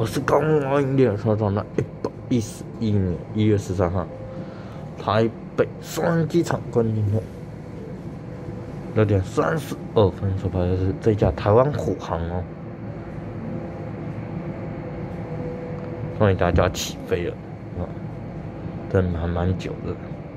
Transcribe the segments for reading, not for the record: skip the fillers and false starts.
我是高木奥运列车长的111年1月13号，台北松山机场关进后6点32分所拍的是这架台湾虎航哦，终于大家起飞了啊，真的还蛮久的。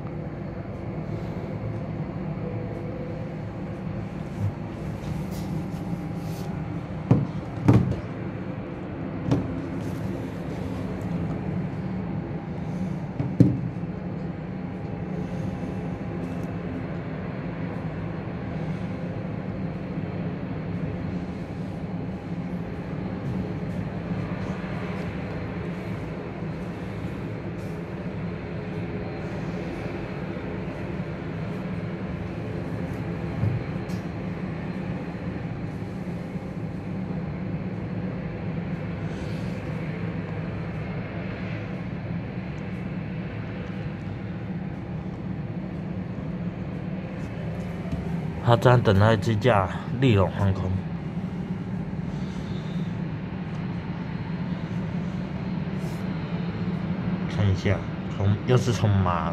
他正在等待这架立荣航空。看一下，又是从马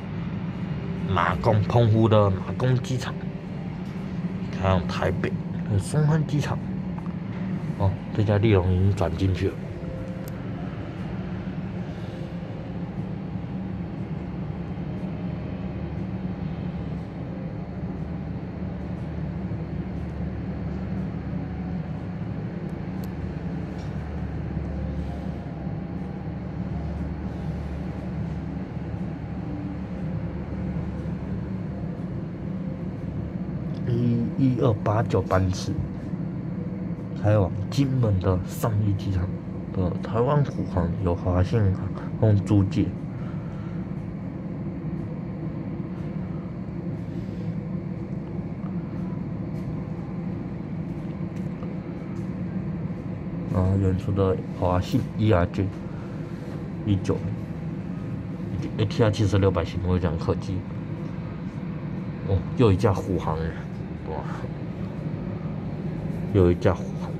公澎湖的马公机场，看台北的松山机场。哦，这架立荣已经转进去了。1289班次，开往金门的上义机场的台湾虎航由华信航空租借。然后远处的华信 ERJ 19 ATR 7600型我讲客机。哦，又一架虎航人，哇！又一架虎航。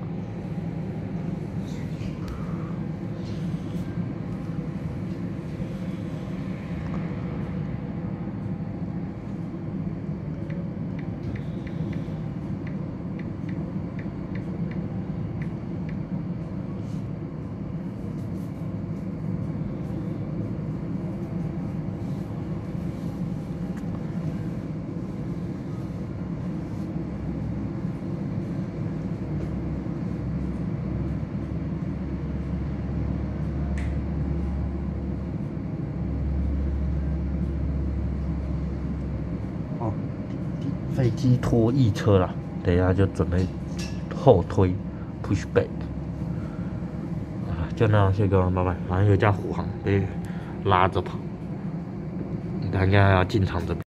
飞机拖曳车啦，等一下就准备后推 push back 啊，就那样，谢谢各位，拜拜。好像有架虎航被拉着跑，大家要进场这边。